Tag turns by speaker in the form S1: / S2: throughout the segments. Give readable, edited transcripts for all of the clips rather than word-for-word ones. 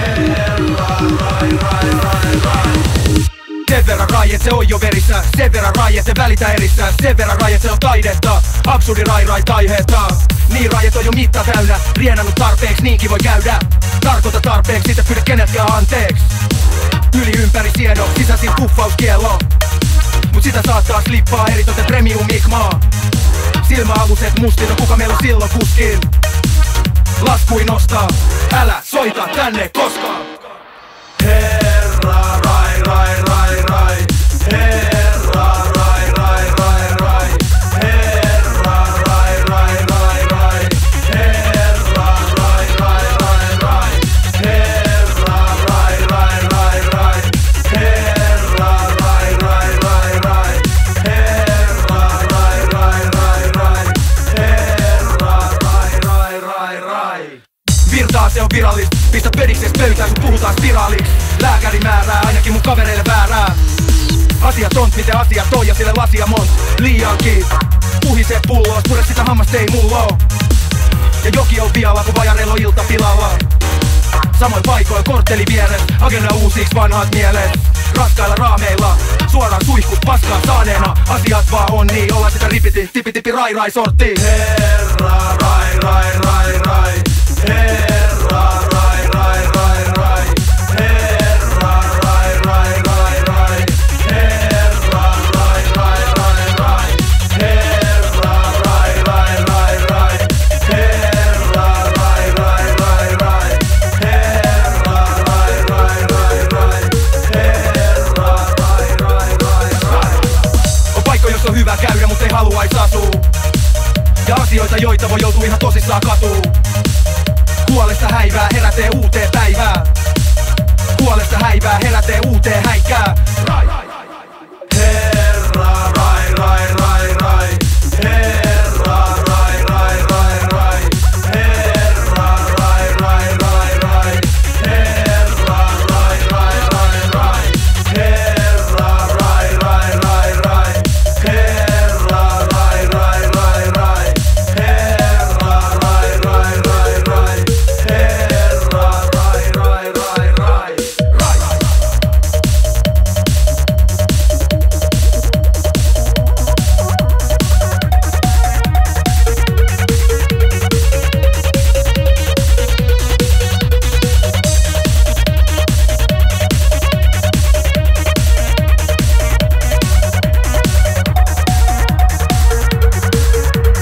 S1: Sen verran rai, et se on jo verissä. Sen verran rai, et se välitä erissä. Sen verran rai, et se on taidetta. Absurdi rai taihetta. Niin rai, et on jo mitta täynnä. Rienannut tarpeeksi, niinkin voi käydä. Tarkoita tarpeeksi, sit et pyydä kenetkään anteeks. Yli ympäri siedon, sisäsin puffauskiello. Mut sitä saattaa slippaa eritoten premium mikmaa. Silmäaluset mustin, no kuka meillä on silloin kuskin? Laskui nostaa, älä soita tänne koskaan. Herra rai rai rai rai. Herra rai rai rai rai. Herra rai rai rai rai. Herra rai rai rai rai. Herra rai rai rai rai. Herra rai rai rai rai. Herra rai rai rai rai. Herra rai rai rai rai. Virtaa se on virallista. Pistä pediksees pöytään kun puhutaan spiraaliks. Lääkäri määrää ainakin mun kavereille väärää. Asiat on miten asiat on ja sille lasia mont. Liiankin puhisee pulloos, pure sitä hammasta ei mulla oo. Ja joki on vialla kun vajareilla on ilta pilalla. Samoin paikoin kortteli vieres. Agenda uusiks vanhat mielet. Raskailla raameilla, suoraan suihkut paskaa saaneena. Asiat vaan on niin, ollaan sitä ripiti, tipi rai rai sortti. Herra rai rai rai rai. Herra rai rai rai rai. Herra rai rai rai rai. Herra rai rai rai rai. Herra rai rai rai rai. Herra rai rai rai rai. Herra rai rai rai rai. Herra rai rai rai rai. On paikka jossa on hyvä käydä mut ei haluais asuu. Ja asioita joita voi joutua ihan tosissaan katuu. Kuolesta häivää herätee uuteen päivään. Kuolesta häivää herätee uuteen häikkää. Herra rai rai rai rai. Herra rai rai rai rai. Herra rai rai rai rai. Herra rai rai rai rai. Herra rai rai rai rai. Herra rai rai rai rai. Herra rai rai rai rai. Herra rai rai rai rai.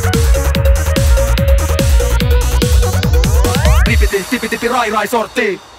S1: Tipi rai rai sortti.